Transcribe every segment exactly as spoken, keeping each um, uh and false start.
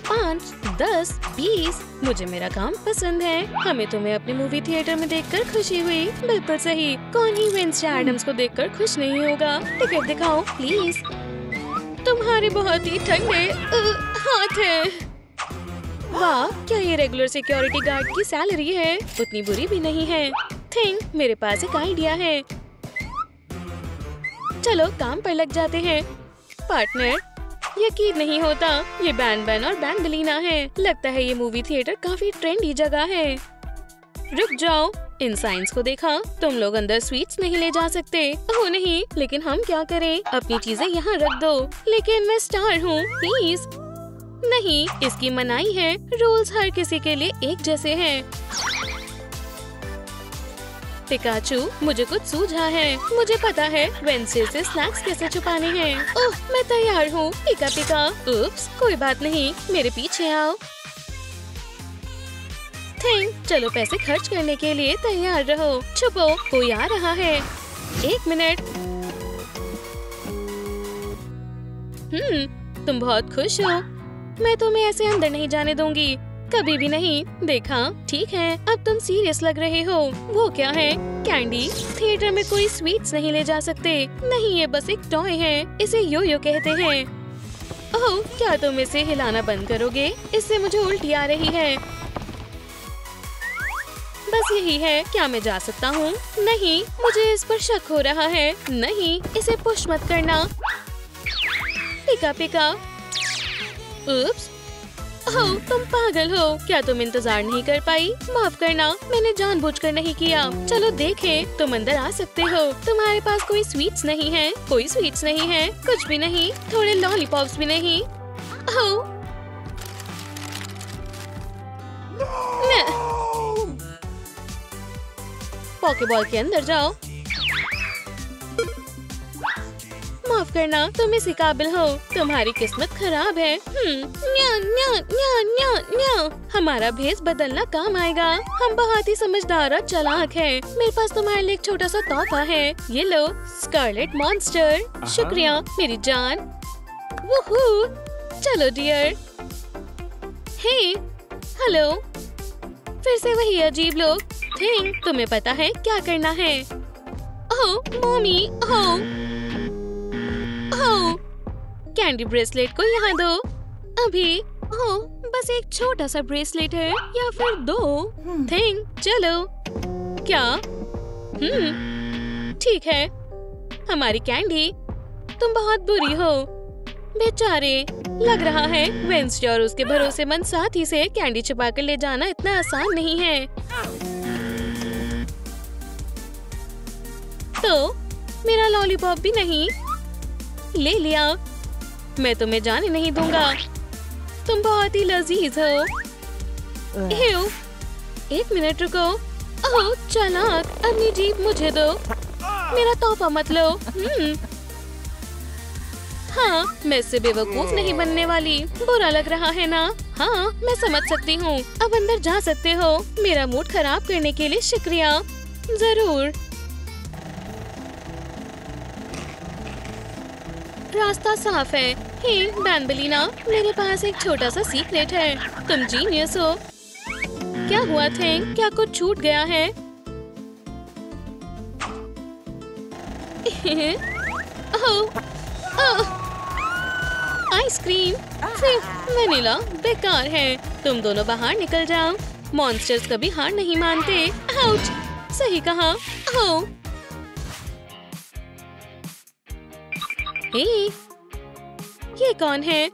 पाँच, दस, बीस। मुझे मेरा काम पसंद है। हमें तुम्हें अपने मूवी थिएटर में देखकर खुशी हुई। बिल्कुल सही। कौन ही वेडनेसडे एडम्स को देखकर खुश नहीं होगा। टिकट दिखाओ प्लीज। तुम्हारे बहुत ही ठंडे हाथ हैं। वाह, क्या ये रेगुलर सिक्योरिटी गार्ड की सैलरी है? उतनी बुरी भी नहीं है। थिंक, मेरे पास एक आइडिया है। चलो काम पर लग जाते हैं। पार्टनर, यकीन नहीं होता, ये बैन बैन और बैंबलीना है। लगता है ये मूवी थिएटर काफी ट्रेंडी जगह है। रुक जाओ, इन साइंस को देखा। तुम लोग अंदर स्वीट्स नहीं ले जा सकते। ओह नहीं, लेकिन हम क्या करें? अपनी चीजें यहाँ रख दो। लेकिन मैं स्टार हूँ, प्लीज। नहीं, इसकी मनाही है। रूल्स हर किसी के लिए एक जैसे हैं। पिकाचू, मुझे कुछ सूझा है। मुझे पता है वेडनेसडे से स्नैक्स कैसे छुपाने हैं। ओह, मैं तैयार हूँ। पिका पिका। उप्स, कोई बात नहीं, मेरे पीछे आओ। थिंक, चलो पैसे खर्च करने के लिए तैयार रहो। छुपो, कोई आ रहा है। एक मिनट। हम्म, तुम बहुत खुश हो। मैं तुम्हें ऐसे अंदर नहीं जाने दूंगी, कभी भी नहीं। देखा? ठीक है, अब तुम सीरियस लग रहे हो। वो क्या है? कैंडी। थिएटर में कोई स्वीट्स नहीं ले जा सकते। नहीं, ये बस एक टॉय है। इसे यो यो कहते हैं। ओह, क्या तुम इसे हिलाना बंद करोगे? इससे मुझे उल्टी आ रही है। बस यही है। क्या मैं जा सकता हूँ? नहीं, मुझे इस पर शक हो रहा है। नहीं, इसे पुश मत करना। पिका पिका। उप्स। ओह, तुम पागल हो। क्या तुम इंतजार नहीं कर पाई? माफ करना, मैंने जानबूझकर नहीं किया। चलो देखें, तुम अंदर आ सकते हो। तुम्हारे पास कोई स्वीट्स नहीं है? कोई स्वीट्स नहीं है? कुछ भी नहीं? थोड़े लॉलीपॉप्स भी नहीं? ओह, पॉकेबॉल के अंदर जाओ। माफ करना, तुम इसी काबिल हो। तुम्हारी किस्मत खराब है। हम्म, न्या, न्या, न्या, न्या, न्या। हमारा भेस बदलना काम आएगा। हम बहुत ही समझदार और चालाक हैं। मेरे पास तुम्हारे लिए एक छोटा सा तोहफा है। ये लो, स्कारलेट मॉन्स्टर। शुक्रिया मेरी जान। वूहू। चलो डियर। हे, हेलो। फिर से वही अजीब लोग। थिंक, तुम्हें पता है क्या करना है? Oh mummy, oh oh, candy bracelet को यहाँ दो। अभी। ओह, बस एक छोटा सा ब्रेसलेट है, या फिर दो। थिंक, चलो। क्या? हम्म, ठीक है। हमारी कैंडी, तुम बहुत बुरी हो। बेचारे, लग रहा है वेडनेसडे और उसके भरोसेमंद साथी से कैंडी छुपा कर ले जाना इतना आसान नहीं है। तो मेरा लॉलीपॉप भी नहीं ले लिया। मैं तुम्हें जाने नहीं दूंगा। तुम बहुत ही लजीज हो। एव, एक मिनट रुको। ओह चालाक, अपनी जीभ मुझे दो। मेरा तोहफा मत लो। हम्म, हाँ, मैं इससे बेवकूफ नहीं बनने वाली। बुरा लग रहा है ना? हाँ, मैं समझ सकती हूँ। अब अंदर जा सकते हो। मेरा मूड खराब करने के लिए शुक्रिया। जरूर। रास्ता साफ है। हे बैंबलीना, मेरे पास एक छोटा सा सीक्रेट है। तुम जीनियस हो। क्या हुआ थिंक? क्या कुछ छूट गया है? ओह, ओह, आइसक्रीम। सिर्फ वनीला बेकार है। तुम दोनों बाहर निकल जाओ। मॉन्स्टर्स कभी हार नहीं मानते। आउच, सही कहा। ओह, हे, ये कौन है?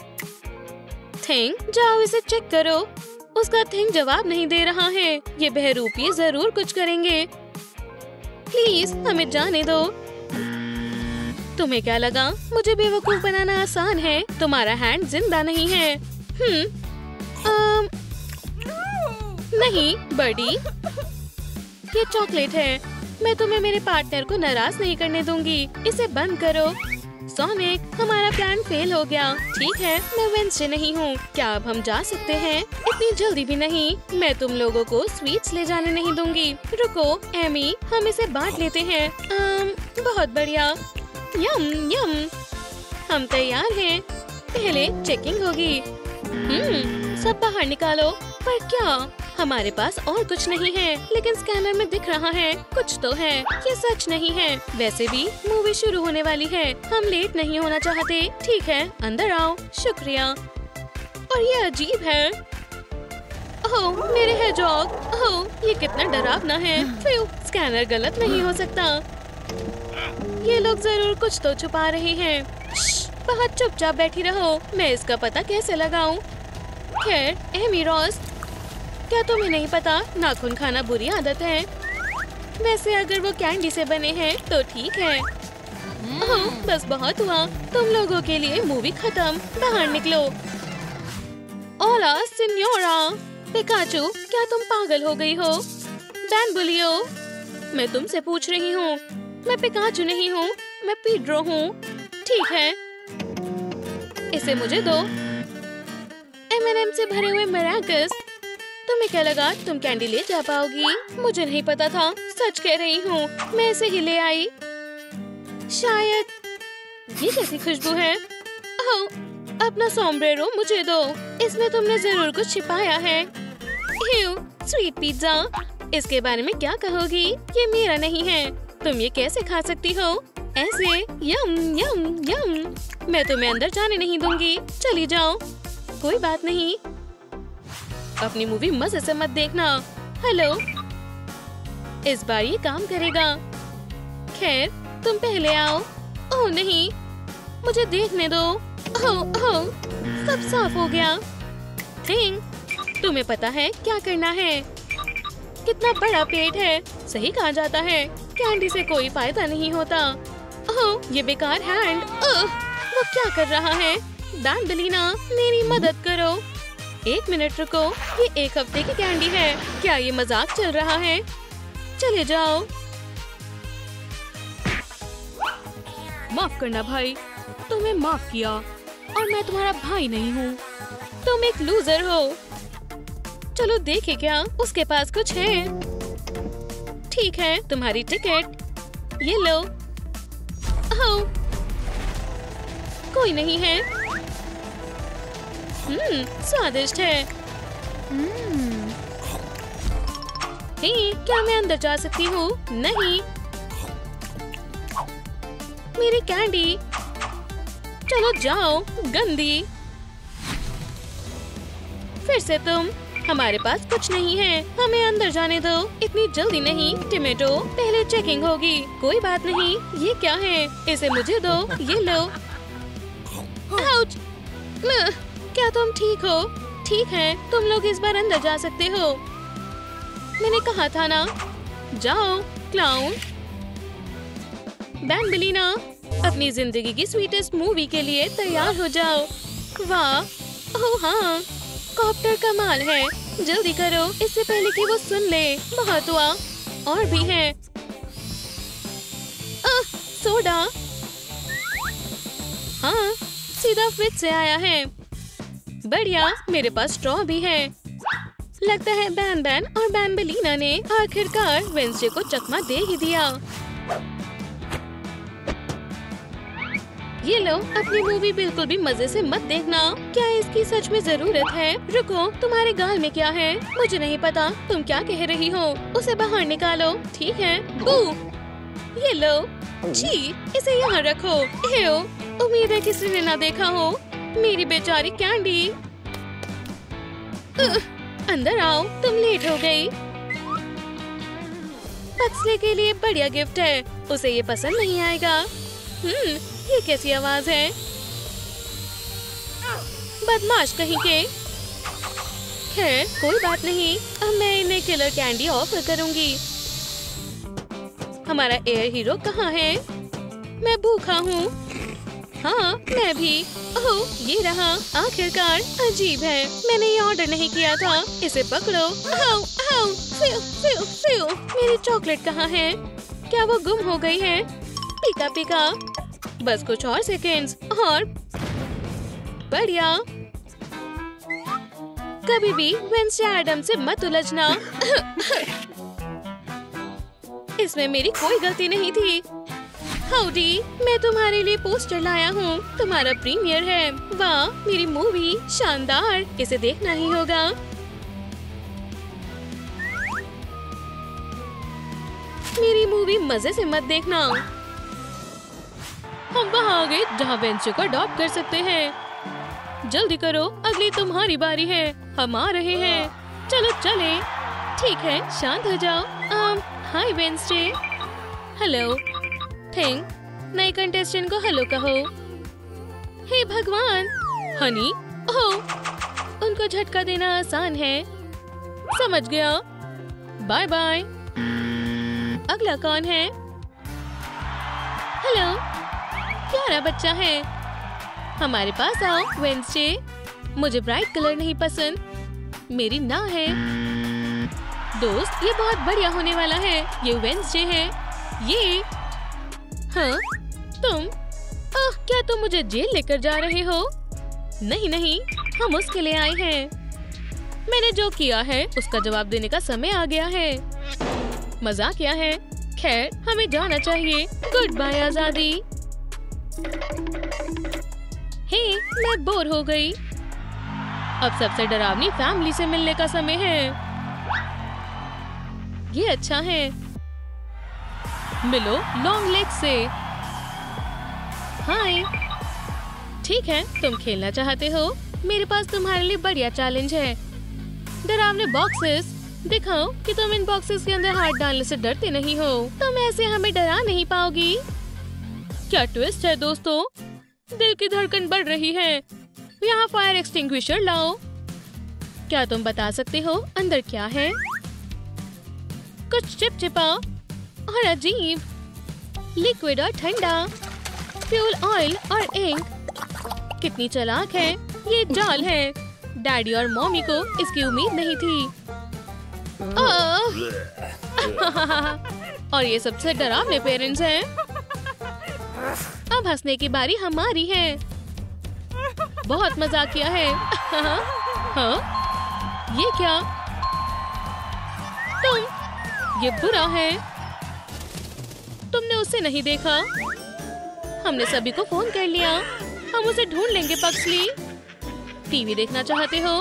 थिंक, जाओ इसे चेक करो। उसका थिंक जवाब नहीं दे रहा है। ये बहरूपी जरूर कुछ करेंगे। प्लीज हमें जाने दो। तुम्हें क्या लगा मुझे बेवकूफ बनाना आसान है? तुम्हारा हैंड जिंदा नहीं है। हम्म, आम, नहीं बर्डी, ये चॉकलेट है। मैं तुम्हें मेरे पार्टनर को नाराज नहीं करने दूंगी। इसे बंद करो। सोनिक, हमारा प्लान फेल हो गया। ठीक है, मैं वेडनेसडे नहीं हूँ। क्या अब हम जा सकते हैं? इतनी जल्दी भी नहीं। मैं तुम लोगों को स्वीट्स ले जाने नहीं दूंगी। रुको एमी, हम इसे बांट लेते हैं। आम, बहुत बढ़िया। यम यम। हम तैयार हैं। पहले चेकिंग होगी। हम्म, सब बाहर निकालो। पर क्या? हमारे पास और कुछ नहीं है, लेकिन स्कैनर में दिख रहा है कुछ तो है। ये सच नहीं है। वैसे भी मूवी शुरू होने वाली है, हम लेट नहीं होना चाहते। ठीक है, अंदर आओ। शुक्रिया। और ये अजीब है। ओह, मेरे हेजॉग। ओह, ये कितना डरावना है। फ्यू, स्कैनर गलत नहीं हो सकता। ये लोग जरूर कुछ तो छुपा रहे हैं। बहुत चुपचाप बैठी रहो। मैं इसका पता कैसे लगाऊं? खैर, एमी रॉस, क्या तुम्हें नहीं पता नाखून खाना बुरी आदत है? वैसे अगर वो कैंडी से बने हैं तो ठीक है। ओह, बस बहुत हुआ। तुम लोगों के लिए मूवी खत्म। बाहर निकलो। ओला सिन्योरा। पिकाचू, क्या तुम पागल हो गई हो? बैंबुलियो, मैं तुमसे पूछ रही हूँ। मैं पिकाचू नहीं हूँ, मैं पीड्रो हूँ। ठीक है, इसे मुझे दो। एम एंड एम से भरे हुए मैराकस। तुम्हें क्या लगा तुम कैंडी ले जा पाओगी? मुझे नहीं पता था। सच कह रही हूँ, मैं इसे ही ले आई। शायद ये कैसी खुशबू है? ओह, अपना सोम्ब्रेरो मुझे दो। इसमें तुमने जरूर कुछ छिपाया है। ह्यू, स्वीट पिज्जा। इसके बारे में क्या कहोगी? ये मेरा नहीं है। तुम ये कैसे खा सकती हो? ऐसे? यम यम यम। मैं तुम्हें अंदर जाने नहीं दूंगी। चली जाओ। कोई बात नहीं। अपनी मूवी मजे से मत देखना। हेलो, इस बार ये काम करेगा। खैर, तुम पहले आओ। ओह नहीं, मुझे देखने दो। ओह ओह, सब साफ हो गया। थिंग, तुम्हें पता है क्या करना है? कितना बड़ा पेट है। सही कहा जाता है, कैंडी से कोई फायदा नहीं होता। ओह, ये बेकार हैंड। ओह, वो क्या कर रहा है? बैंबलिना, मेरी मदद करो। एक मिनट रुको, ये एक हफ्ते की कैंडी है। क्या ये मजाक चल रहा है? चले जाओ। माफ करना भाई, तुम्हें माफ किया। और मैं तुम्हारा भाई नहीं हूँ। तुम एक लूजर हो। चलो देखे क्या उसके पास कुछ है। ठीक है, तुम्हारी टिकट। ये लो। ओह, कोई नहीं है। हम्म, स्वादिष्ट है। हम्म। हे, क्या मैं अंदर जा सकती हूँ? नहीं। मेरी कैंडी। चलो जाओ, गंदी। फिर से तुम। हमारे पास कुछ नहीं है। हमें अंदर जाने दो। इतनी जल्दी नहीं, टमेटो। पहले चेकिंग होगी। कोई बात नहीं। ये क्या है? इसे मुझे दो। ये लो। आउच। क्या तुम ठीक हो? ठीक है, तुम लोग इस बार अंदर जा सकते हो। मैंने कहा था ना। जाओ, क्लाउन। बैंबलिना, अपनी जिंदगी की स्वीटेस्ट मूवी के लिए तैयार हो जाओ। वाह, ओह हाँ, कॉप्टर कमाल है। जल्दी करो, इससे पहले कि वो सुन ले। बहुत हुआ। और भी है। Ah, soda. हाँ, सीधा फ्रिज से आया है। बढ़िया, मेरे पास स्ट्रॉ भी है। लगता है बैन बैन और बैंबलिना ने आखिरकार वेंसडे को चकमा दे ही दिया। ये लो, अपनी मूवी बिल्कुल भी मजे से मत देखना। क्या इसकी सच में जरूरत है? रुको, तुम्हारे गाल में क्या है? मुझे नहीं पता तुम क्या कह रही हो। उसे बाहर निकालो। ठीक है। बू, ये लो। जी, इसे यहाँ रखो। हेयो, उम्मीद है किसी ने ना देखा हो। मेरी बेचारी कैंडी। अंदर आओ, तुम लेट हो गई। पक्सले के लिए बढ़िया गिफ्ट है। उसे ये पसंद नहीं आएगा। हम्म, ये कैसी आवाज है? बदमाश कहीं के। खैर, कोई बात नहीं। अब मैं इन्हें किलर कैंडी ऑफर करूंगी। हमारा एयर हीरो कहाँ है? मैं भूखा हूँ। हाँ, मैं भी। ओह, ये रहा। आखिरकार। अजीब है, मैंने ये ऑर्डर नहीं किया था। इसे पकड़ो। आओ, आओ, फियो, फियो, फियो। मेरी चॉकलेट कहाँ है? क्या वो गुम हो गई है? पीका पीका। बस कुछ और सेकेंड्स और बढ़िया। कभी भी वेंसडे एडम से मत उलझना। इसमें मेरी कोई गलती नहीं थी। हाउडी, मैं तुम्हारे लिए पोस्टर लाया हूँ। तुम्हारा प्रीमियर है। वाह, मेरी मूवी शानदार, इसे देखना ही होगा। मेरी मूवी मजे से मत देखना। हम वहाँ आ गए जहाँ वेंसडे को अडॉप्ट कर सकते हैं। जल्दी करो, अगली तुम्हारी बारी है। हम आ रहे हैं। चलो चले। ठीक है, शांत हो जाओ। um, hi Wednesday. Hello. Thing नए कंटेस्टेंट को हेलो कहो। हे भगवान। हनी, ओह, उनको झटका देना आसान है। समझ गया। Bye bye. अगला कौन है? हेलो, प्यारा बच्चा है। हमारे पास आओ वेंसडे। मुझे ब्राइट कलर नहीं पसंद। मेरी ना है। दोस्त, ये बहुत बढ़िया होने वाला है। ये वेंसडे है। ये हाँ, तुम आह, क्या तुम मुझे जेल लेकर जा रहे हो? नहीं नहीं, हम उसके लिए आए हैं। मैंने जो किया है उसका जवाब देने का समय आ गया है। मजाक क्या है? खैर, हमें जाना चाहिए। गुड बाय आजादी। हे, मैं बोर हो गई। अब सबसे डरावनी फैमिली से मिलने का समय है। ये अच्छा है। मिलो लॉन्ग लेग से। हाय। ठीक है, तुम खेलना चाहते हो? मेरे पास तुम्हारे लिए बढ़िया चैलेंज है। डरावने बॉक्सेस दिखाओ कि तुम इन बॉक्सेस के अंदर हाथ डालने से डरते नहीं हो। तुम ऐसे हमें डरा नहीं पाओगी। क्या ट्विस्ट है दोस्तों। दिल की धड़कन बढ़ रही है। यहाँ फायर एक्सटिंग्विशर लाओ। क्या तुम बता सकते हो अंदर क्या है? कुछ चिपचिपा और अजीब, लिक्विड और ठंडा, फ्यूल ऑयल और इंक। कितनी चालाक है। ये जाल है। डैडी और मम्मी को इसकी उम्मीद नहीं थी। और ये सबसे डरावने पेरेंट्स हैं। अब हंसने की बारी हमारी है। बहुत मजाक किया है। हाँ? ये क्या? तुम, ये बुरा है। तुमने उसे नहीं देखा। हमने सभी को फोन कर लिया। हम उसे ढूंढ लेंगे पक्सली। टीवी देखना चाहते हो?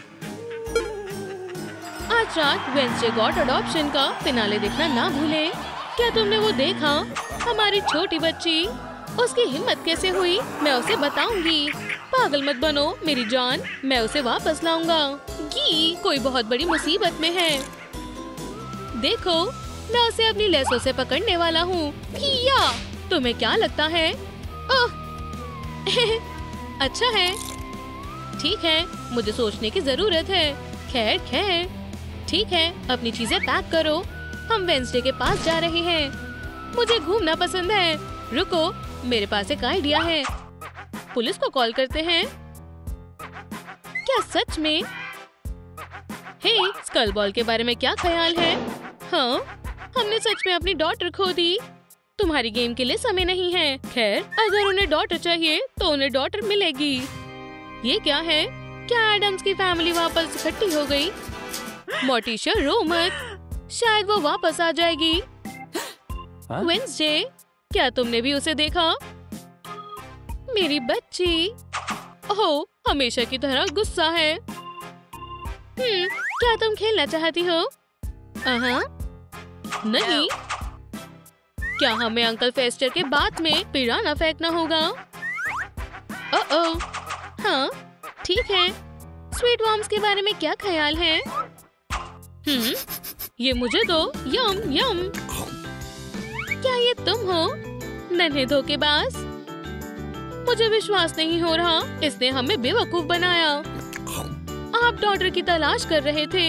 आज रात वेंसडे गॉट अडॉप्शन का फिनाले देखना ना भूले। क्या तुमने वो देखा? हमारी छोटी बच्ची, उसकी हिम्मत कैसे हुई? मैं उसे बताऊंगी। पागल मत बनो मेरी जान, मैं उसे वापस लाऊंगा। गी, कोई बहुत बड़ी मुसीबत में है। देखो, मैं उसे अपनी लेसों से पकड़ने वाला हूँ। किया, तुम्हें क्या लगता है? ओह, अच्छा है। ठीक है, मुझे सोचने की जरूरत है। खैर खैर, ठीक है, अपनी चीजें पैक करो। हम वेंसडे के पास जा रहे हैं। मुझे घूमना पसंद है। रुको, मेरे पास एक आइडिया है। पुलिस को कॉल करते हैं। क्या सच में? हे, स्कल बॉल के बारे में क्या ख्याल है? हाँ, हमने सच में अपनी डॉटर खो दी। तुम्हारी गेम के लिए समय नहीं है। खैर, अगर उन्हें डॉटर चाहिए तो उन्हें डॉटर मिलेगी। ये क्या है? क्या एडम्स की फैमिली वापस इकट्ठी हो गई? मोर्टिशा, रो मत, शायद वो वापस आ जाएगी। वेंसडे, क्या तुमने भी उसे देखा? मेरी बच्ची, ओह, हमेशा की तरह गुस्सा है। हम्म, क्या तुम खेलना चाहती हो? अहाँ, नहीं। क्या हमें अंकल फेस्टर के बात में पिराना फेंकना होगा? ओह ओह, हाँ, ठीक है। स्वीट वॉर्म्स के बारे में क्या ख्याल है? हम्म, ये मुझे दो। यम यम। क्या ये तुम हो, नन्हे धोखेबाज? मुझे विश्वास नहीं हो रहा, इसने हमें बेवकूफ बनाया। आप डॉटर की तलाश कर रहे थे।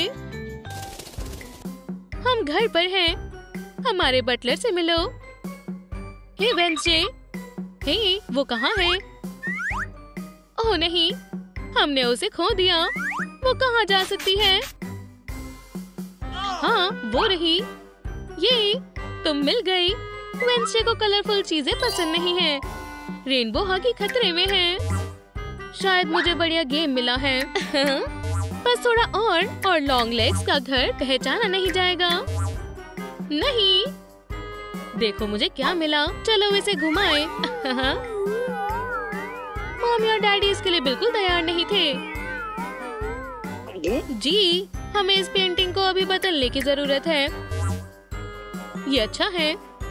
हम घर पर हैं। हमारे बटलर से मिलो। हे वेंसडे, हे, वो कहाँ है? ओह नहीं, हमने उसे खो दिया। वो कहाँ जा सकती है? हाँ, वो रही। ये, तुम मिल गई। वेंसडे को कलरफुल चीजें पसंद नहीं है। रेनबो हॉकी खतरे में है। शायद मुझे बढ़िया गेम मिला है। बस थोड़ा और और लॉन्ग लेग्स का घर पहचाना नहीं जाएगा। नहीं, देखो मुझे क्या मिला, चलो इसे घुमाए। मम्मी और डैडी इसके लिए बिल्कुल तैयार नहीं थे। जी, हमें इस पेंटिंग को अभी बदलने की जरूरत है। ये अच्छा है।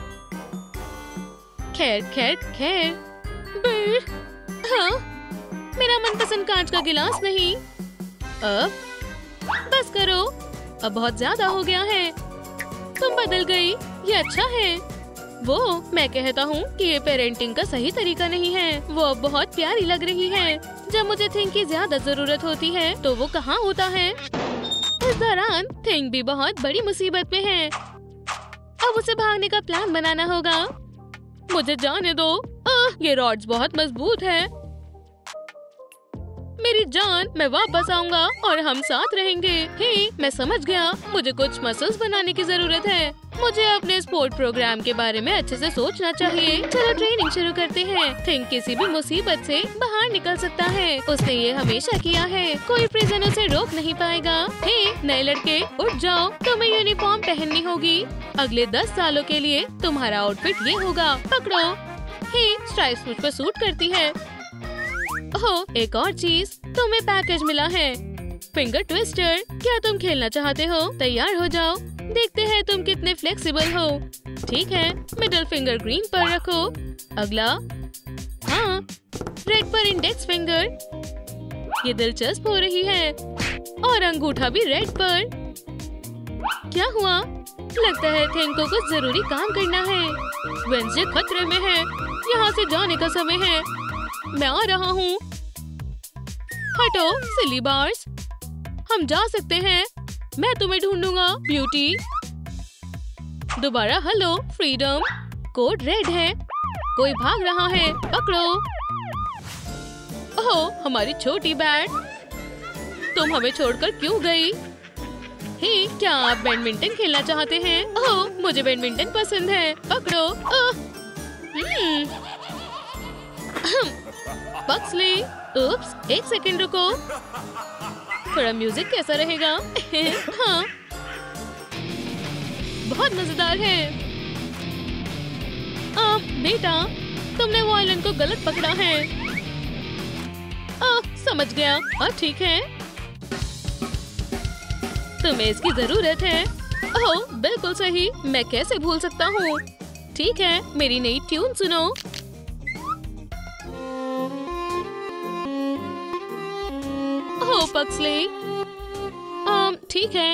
खैर खैर खैर। हाँ, मेरा मनपसंद कांच का गिलास नहीं। अब बस करो, अब बहुत ज्यादा हो गया है। तुम बदल गई, ये अच्छा है। वो मैं कहता हूँ कि ये पेरेंटिंग का सही तरीका नहीं है। वो अब बहुत प्यारी लग रही है। जब मुझे थिंग की ज्यादा जरूरत होती है तो वो कहाँ होता है। इस दौरान थिंग भी बहुत बड़ी मुसीबत में है। अब उसे भागने का प्लान बनाना होगा। मुझे जाने दो। आह, ये रॉड्स बहुत मजबूत है। मेरी जान, मैं वापस आऊंगा और हम साथ रहेंगे। हे, मैं समझ गया। मुझे कुछ मसल्स बनाने की जरूरत है। मुझे अपने स्पोर्ट प्रोग्राम के बारे में अच्छे से सोचना चाहिए। चलो ट्रेनिंग शुरू करते हैं। थिंक किसी भी मुसीबत से बाहर निकल सकता है। उसने ये हमेशा किया है। कोई प्रिजन उसे रोक नहीं पाएगा। हे नए लड़के, उठ जाओ। तुम्हें यूनिफॉर्म पहननी होगी। अगले दस सालों के लिए तुम्हारा आउटफिट ये होगा। पकड़ो। हे, स्ट्राइप्स मुझ पर सूट करती है। ओह, एक और चीज, तुम्हें पैकेज मिला है। Finger twister. क्या तुम खेलना चाहते हो? तैयार हो जाओ। देखते हैं तुम कितने फ्लेक्सिबल हो। ठीक है, मिडिल फिंगर ग्रीन पर रखो। अगला, हाँ, रेड पर इंडेक्स फिंगर। ये दिलचस्प हो रही है। और अंगूठा भी रेड पर। क्या हुआ? लगता है थिंग को कुछ जरूरी काम करना है। वेंसडे खतरे में है। यहाँ से जाने का समय है। मैं आ रहा हूँ। हटो सिली बार्स। हम जा सकते हैं। मैं तुम्हें ढूंढूंगा ब्यूटी। दोबारा हेलो फ्रीडम। कोड रेड है। कोई भाग रहा है। पकड़ो। ओह, हमारी छोटी बैट। तुम हमें छोड़कर क्यों गई? हे, क्या आप बैडमिंटन खेलना चाहते हैं? ओह, मुझे बैडमिंटन पसंद है। पकड़ो। ओह, हम्म। बक्सली, उप्स, एक सेकंड रुको। थोड़ा म्यूजिक कैसा रहेगा? हाँ, बहुत मजेदार है। आ, बेटा, तुमने वायलिन को गलत पकड़ा है। आ, समझ गया। अब ठीक है। तुम्हें इसकी जरूरत है। ओह, बिल्कुल सही। मैं कैसे भूल सकता हूँ। ठीक है, मेरी नई ट्यून सुनो। ओह पक्सली, ठीक है।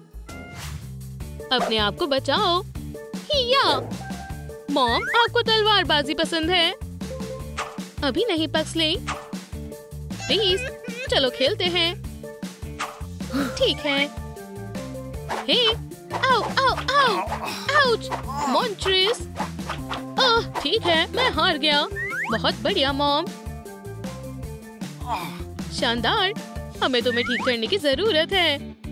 अपने आप को बचाओ। हिया। मॉम, आपको तलवारबाजी पसंद है? अभी नहीं पक्सली। प्लीज, चलो खेलते हैं। ठीक है। हे, आओ, आओ, आओ, आउच, मॉन्ट्रिस। ओह, ठीक है, मैं हार गया। बहुत बढ़िया मॉम। शानदार। हमें तुम्हें ठीक करने की जरूरत है।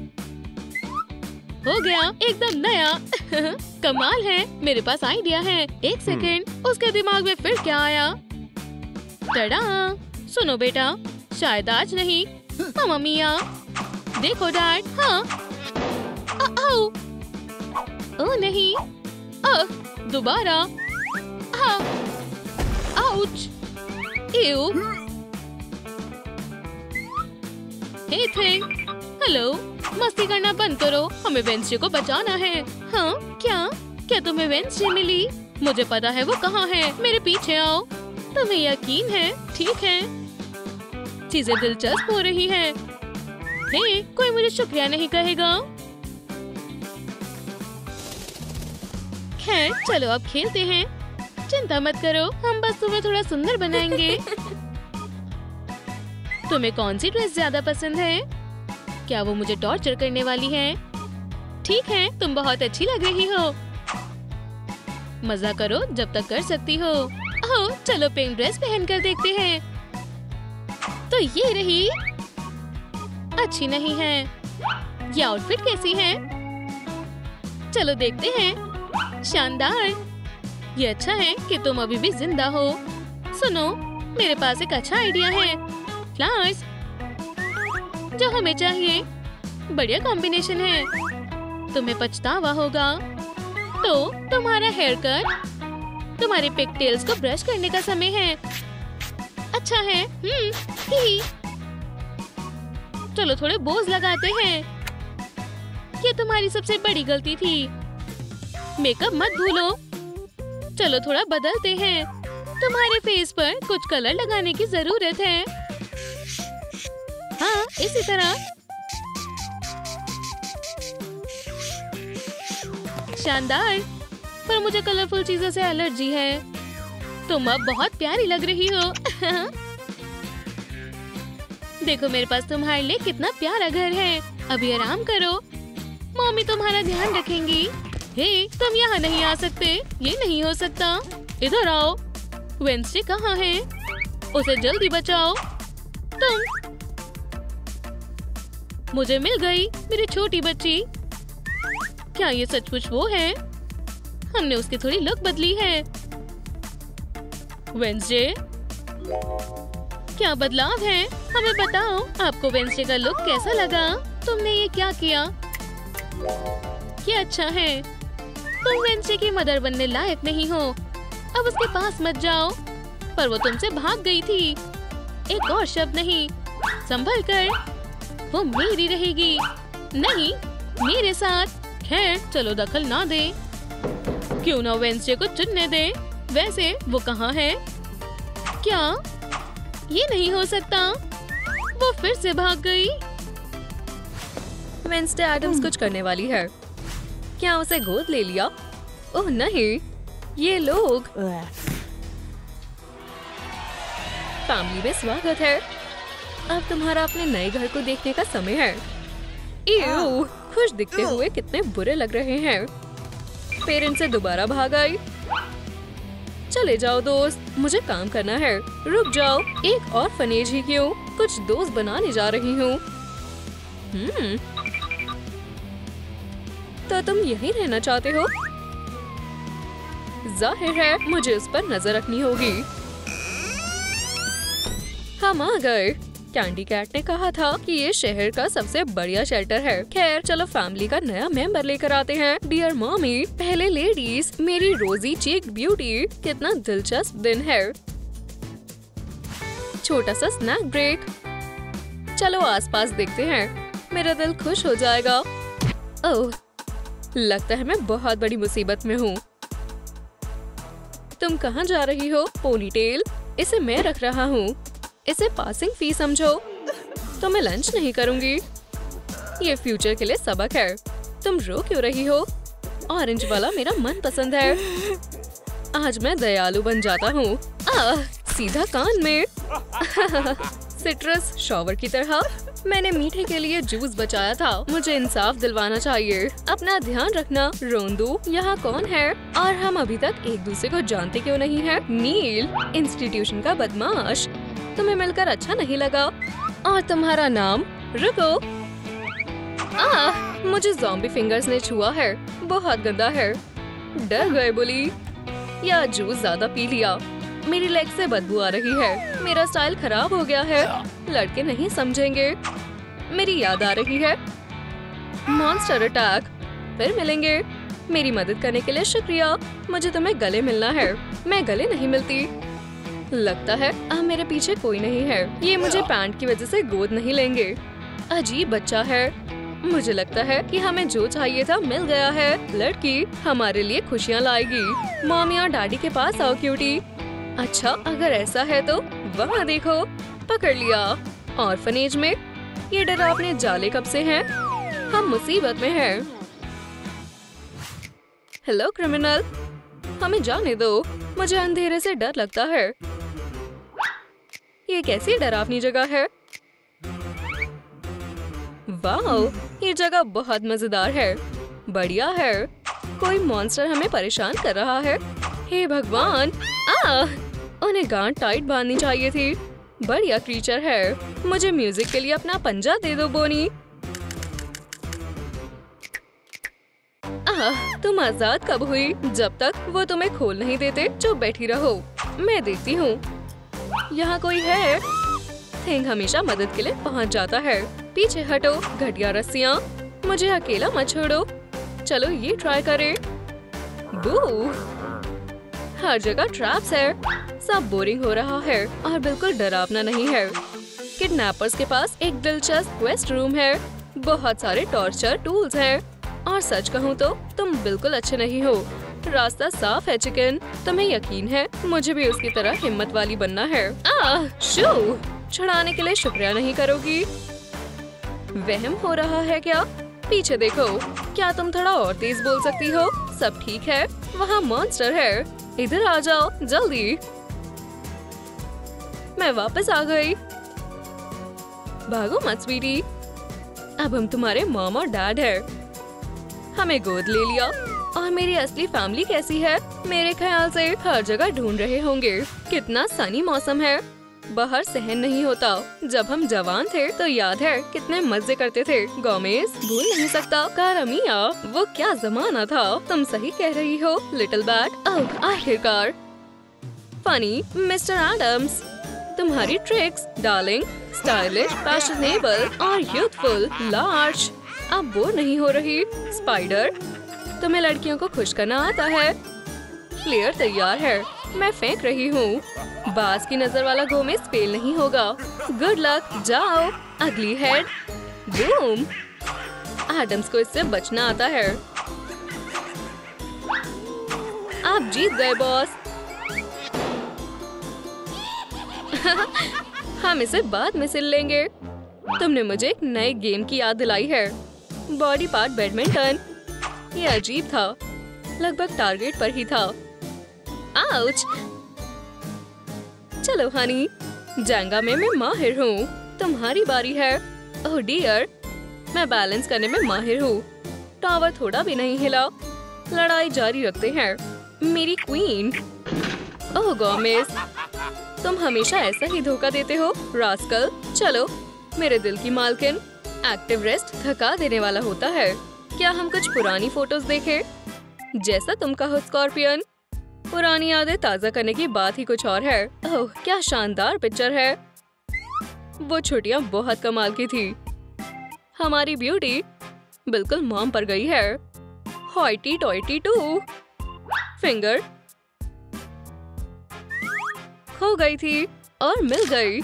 हो गया, एकदम नया। कमाल है। मेरे पास आइडिया है। एक सेकेंड, उसके दिमाग में फिर क्या आया? टडा! सुनो बेटा, शायद आज नहीं। मामा मिया, देखो डैड। हाँ। आओ। ओ नहीं। अह, दोबारा। हाँ। Ouch. Ew. Hey Thing, hello. मस्ती करना बंद करो। हमें वेंसडे को बचाना है। हाँ, क्या क्या तुम्हें वेंसडे मिली? मुझे पता है वो कहाँ है। मेरे पीछे आओ। तुम्हें यकीन है? ठीक है। चीजें दिलचस्प हो रही हैं। हे, कोई मुझे शुक्रिया नहीं कहेगा। खैर, चलो अब खेलते हैं। चिंता मत करो, हम बस तुम्हें थोड़ा सुंदर बनाएंगे। तुम्हें कौन सी ड्रेस ज्यादा पसंद है? क्या वो मुझे टॉर्चर करने वाली है? ठीक है, तुम बहुत अच्छी लग रही हो। मजा करो जब तक कर सकती हो। ओह, चलो पिंक ड्रेस पहन कर देखते हैं। तो ये रही। अच्छी नहीं है। ये आउटफिट कैसी है? चलो देखते हैं। शानदार। ये अच्छा है कि तुम अभी भी जिंदा हो। सुनो, मेरे पास एक अच्छा आइडिया है। फ्लावर्स, जो हमें चाहिए। बढ़िया कॉम्बिनेशन है। तुम्हें पछतावा होगा। तो तुम्हारा हेयर कट, तुम्हारे पिगटेल्स को ब्रश करने का समय है। अच्छा है। हम्म ही। चलो थोड़े बोझ लगाते हैं। ये तुम्हारी सबसे बड़ी गलती थी। मेकअप मत भूलो। चलो थोड़ा बदलते हैं। तुम्हारे फेस पर कुछ कलर लगाने की जरूरत है। हाँ, इसी तरह। शानदार। पर मुझे कलरफुल चीजों से एलर्जी है। तुम अब बहुत प्यारी लग रही हो। देखो मेरे पास तुम्हारे लिए कितना प्यारा घर है। अभी आराम करो। मम्मी तुम्हारा ध्यान रखेंगी। हे, तुम यहाँ नहीं आ सकते। ये नहीं हो सकता। इधर आओ। वेंसडे कहाँ है? उसे जल्दी बचाओ। तुम मुझे मिल गई, मेरी छोटी बच्ची। क्या ये सचमुच वो है? हमने उसकी थोड़ी लुक बदली है। वेंसडे, क्या बदलाव है? हमें बताओ, आपको वेंसडे का लुक कैसा लगा? तुमने ये क्या किया? ये अच्छा है। तुम वेंसडे की मदर बनने लायक नहीं हो। अब उसके पास मत जाओ। पर वो तुमसे भाग गई थी। एक और शब्द नहीं। संभल कर। वो मेरी रहेगी। नहीं, मेरे साथ। खैर, चलो दखल ना दे। क्यों ना वेंसडे को चुनने दे। वैसे वो कहाँ है? क्या ये नहीं हो सकता? वो फिर से भाग गई। वेंसडे एडम्स कुछ करने वाली है। क्या उसे गोद ले लिया? ओह नहीं, ये लोग। फैमिली में स्वागत है। अब तुम्हारा अपने नए घर को देखने का समय है। इव, खुश दिखते हुए कितने बुरे लग रहे हैं। पेरेंट्स से दोबारा भाग आई। चले जाओ दोस्त, मुझे काम करना है। रुक जाओ, एक और फनेज ही क्यों? कुछ दोस्त बनाने जा रही हूँ। हम्म, तो तुम यहीं रहना चाहते हो? जाहिर है मुझे उस पर नजर रखनी होगी। हम आ गए। कैंडी कैट ने कहा था कि ये शहर का सबसे बढ़िया शेल्टर है। खैर, चलो फैमिली का नया मेंबर लेकर आते हैं। डियर मॉमी, पहले लेडीज, मेरी रोजी चीक ब्यूटी। कितना दिलचस्प दिन है। छोटा सा स्नैक ब्रेक। चलो आसपास देखते हैं, मेरा दिल खुश हो जाएगा। ओह, लगता है मैं बहुत बड़ी मुसीबत में हूँ। तुम कहाँ जा रही हो? पोनीटेल, इसे मैं रख रहा हूँ। इसे पासिंग फी समझो। तो मैं लंच नहीं करूँगी। ये फ्यूचर के लिए सबक है। तुम रो क्यों रही हो? ऑरेंज वाला मेरा मन पसंद है। आज मैं दयालु बन जाता हूँ। आह, सीधा कान में। सिट्रस शॉवर की तरह। मैंने मीठे के लिए जूस बचाया था। मुझे इंसाफ दिलवाना चाहिए। अपना ध्यान रखना। रोंदू, यहाँ कौन है? और हम अभी तक एक दूसरे को जानते क्यों नहीं है? नील, इंस्टीट्यूशन का बदमाश। तुम्हें मिलकर अच्छा नहीं लगा? और तुम्हारा नाम? रुको। आह, मुझे ज़ॉम्बी फिंगर्स ने छुआ है। बहुत गंदा है। डर गए बुली। या जूस ज्यादा पी लिया। मेरी लेग से बदबू आ रही है। मेरा स्टाइल खराब हो गया है। लड़के नहीं समझेंगे। मेरी याद आ रही है। Monster attack. फिर मिलेंगे। मेरी मदद करने के लिए शुक्रिया। मुझे तुम्हें गले मिलना है। मैं गले नहीं मिलती। लगता है अब मेरे पीछे कोई नहीं है। ये मुझे पैंट की वजह से गोद नहीं लेंगे। अजीब बच्चा है। मुझे लगता है कि हमें जो चाहिए था मिल गया है। लड़की हमारे लिए खुशियाँ लाएगी। मॉमी और डैडी के पास आओ क्यूटी। अच्छा, अगर ऐसा है तो वहाँ देखो। पकड़ लिया। ऑर्फनेज में। ये डरावने जाले कब से हैं? हम मुसीबत में हैं। हेलो क्रिमिनल, हमें जाने दो। मुझे अंधेरे से डर लगता है। ये कैसी डरावनी जगह है? वाओ, ये जगह बहुत मजेदार है। बढ़िया है। कोई मॉन्स्टर हमें परेशान कर रहा है। हे भगवान, आ, उन्हें गांठ टाइट बांधनी चाहिए थी। बढ़िया क्रीचर है। मुझे म्यूजिक के लिए अपना पंजा दे दो बोनी। आह, तुम आजाद कब हुई? जब तक वो तुम्हें खोल नहीं देते चुप बैठी रहो। मैं देखती हूँ। यहाँ कोई है? थिंग हमेशा मदद के लिए पहुँच जाता है। पीछे हटो घटिया रस्सियाँ। मुझे अकेला मत छोड़ो। चलो ये ट्राई करें। बू! हर जगह ट्रैप्स है। सब बोरिंग हो रहा है और बिल्कुल डरावना नहीं है। किडनैपर्स के पास एक दिलचस्प क्वेस्ट रूम है। बहुत सारे टॉर्चर टूल्स हैं। और सच कहूँ तो तुम बिल्कुल अच्छे नहीं हो। रास्ता साफ है चिकन। तुम्हें यकीन है मुझे भी उसकी तरह हिम्मत वाली बनना है। आह, शू! छुड़ाने के लिए शुक्रिया नहीं करोगी? वहम हो रहा है क्या? पीछे देखो। क्या तुम थोड़ा और तेज बोल सकती हो? सब ठीक है? वहाँ मॉन्स्टर है। इधर आ जाओ जल्दी। मैं वापस आ गई। भागो मत स्वीटी। अब हम तुम्हारे मॉम और डैड है। हमें गोद ले लिया। और मेरी असली फैमिली कैसी है? मेरे ख्याल से हर जगह ढूंढ रहे होंगे। कितना सनी मौसम है। बाहर सहन नहीं होता। जब हम जवान थे तो याद है कितने मजे करते थे। गोमेज भूल नहीं सकता। कारामिया, वो क्या जमाना था। तुम सही कह रही हो लिटिल बैट। ओह, आखिरकार। फनी मिस्टर एडम्स, तुम्हारी ट्रिक्स डार्लिंग, स्टाइलिश, फैशनेबल और यूथफुल, लार्ज। अब बोर नहीं हो रही। स्पाइडर, तुम्हें लड़कियों को खुश करना आता है। प्लेयर तैयार है। मैं फेंक रही हूँ। बाज की नजर वाला गोमेज फेल नहीं होगा। गुड लक, जाओ। अगली हेड। बूम! एडम्स को इससे बचना आता है। आप जीत गए बॉस। हम इसे बाद में सिल लेंगे। तुमने मुझे एक नए गेम की याद दिलाई है। Body part badminton. ये अजीब था। लगभग टारगेट पर ही था। आउच! चलो हनी, जेंगा में मैं माहिर हूँ। तुम्हारी बारी है। ओह डियर, मैं बैलेंस करने में माहिर हूँ। टावर थोड़ा भी नहीं हिला। लड़ाई जारी रखते हैं। मेरी क्वीन। ओह गोमेज, तुम हमेशा ऐसा ही धोखा देते हो रास्कल। चलो मेरे दिल की मालकिन। एक्टिव रेस्ट थका देने वाला होता है। क्या हम कुछ पुरानी फोटोज देखें? जैसा तुम कहो स्कॉर्पियन। पुरानी यादें ताजा करने की बात ही कुछ और है। ओह क्या शानदार पिक्चर है। वो छुट्टियां बहुत कमाल की थी। हमारी ब्यूटी बिल्कुल मॉम पर गई है। हॉइटी टॉइटी टू। फिंगर खो गई थी और मिल गई।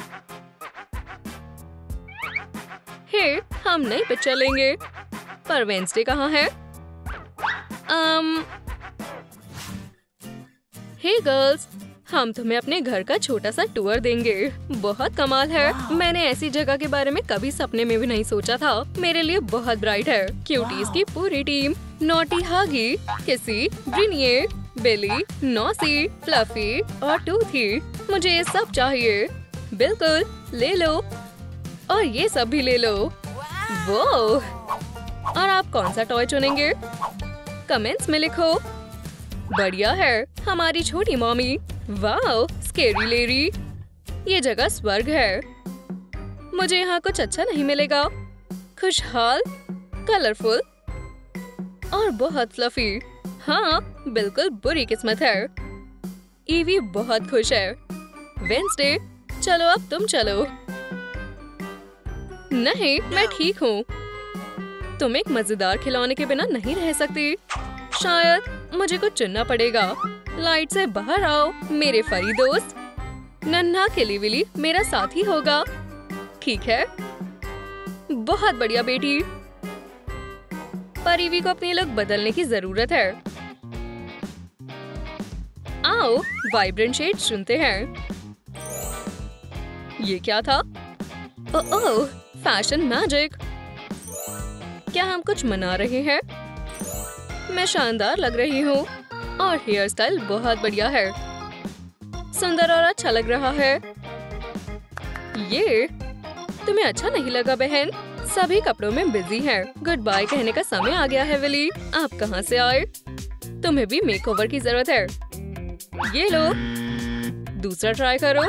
हे, हम नई पिक्चर लेंगे। पर वेंसडे कहाँ है? um, हे गर्ल्स, हम तुम्हें अपने घर का छोटा सा टूर देंगे। बहुत कमाल है। मैंने ऐसी जगह के बारे में कभी सपने में भी नहीं सोचा था। मेरे लिए बहुत ब्राइट है। क्यूटीज की पूरी टीम। नॉटी हागी, किसी, ब्रिनिये, बिली, नॉसी, फ्लफी और टूथी। मुझे ये सब चाहिए। बिल्कुल, ले लो। और ये सब भी ले लो। वो! और आप कौन सा टॉय चुनेंगे? कमेंट्स में लिखो। बढ़िया है हमारी छोटी मॉमी। वाओ, स्केरी लेरी। ये जगह स्वर्ग है। मुझे यहाँ कुछ अच्छा नहीं मिलेगा। खुशहाल, कलरफुल और बहुत फ्लफी। हाँ, बिल्कुल बुरी किस्मत है। ईवी बहुत खुश है। वेंसडे, चलो अब तुम चलो। नहीं, मैं ठीक हूँ। तुम एक मजेदार खिलौने के बिना नहीं रह सकती। शायद मुझे कुछ चुनना पड़ेगा। लाइट से बाहर आओ मेरे फरी दोस्त। नन्हा खिलीविली मेरा साथी होगा। ठीक है, बहुत बढ़िया बेटी। पर ईवी को अपनी लुक बदलने की जरूरत है। आओ वाइब्रेंट शेड चुनते हैं। ये क्या था? Oh oh, fashion magic. क्या हम कुछ मना रहे हैं? मैं शानदार लग रही हूँ और हेयर स्टाइल बहुत बढ़िया है। सुंदर और अच्छा लग रहा है। ये तुम्हें अच्छा नहीं लगा बहन? सभी कपड़ों में बिजी हैं। गुड बाय कहने का समय आ गया है विली। आप कहाँ से आए? तुम्हें भी मेकओवर की जरूरत है। ये लो, दूसरा ट्राई करो।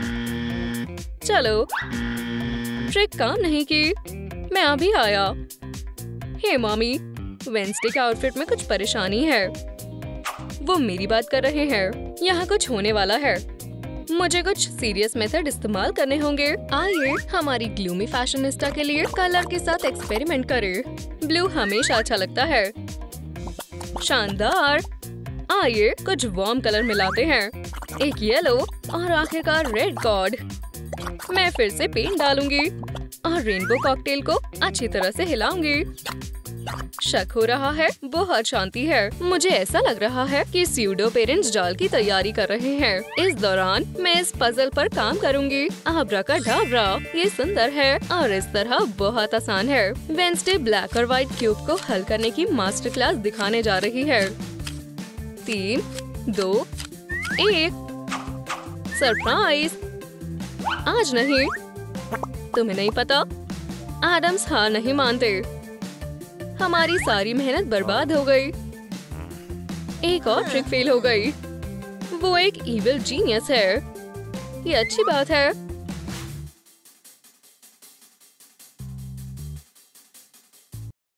चलो, ट्रिक काम नहीं की। मैं अभी आया। हे मॉमी, वेंसडे के आउटफिट में कुछ परेशानी है। वो मेरी बात कर रहे हैं। यहाँ कुछ होने वाला है। मुझे कुछ सीरियस मेथड इस्तेमाल करने होंगे। आइए हमारी ग्लूमी फैशनिस्टा के लिए कलर के साथ एक्सपेरिमेंट करें। ब्लू हमेशा अच्छा लगता है। शानदार। आइए कुछ वार्म कलर मिलाते हैं। एक येलो और आखिरकार रेड कॉर्ड। मैं फिर से पेंट डालूंगी और रेनबो कॉकटेल को अच्छी तरह से हिलाऊंगी। शक हो रहा है, बहुत शांति है। मुझे ऐसा लग रहा है कि स्यूडो पेरेंट्स जाल की तैयारी कर रहे हैं। इस दौरान मैं इस पजल पर काम करूंगी। आब्राकाडाब्रा, ये सुंदर है और इस तरह बहुत आसान है। वेंसडे ब्लैक और व्हाइट क्यूब को हल करने की मास्टर क्लास दिखाने जा रही है। तीन, दो, एक। सरप्राइज! आज नहीं। तुम्हें नहीं पता, एडम्स हार नहीं मानते। हमारी सारी मेहनत बर्बाद हो गई। एक और ट्रिक फेल हो गई। वो एक इविल जीनियस है। ये अच्छी बात है।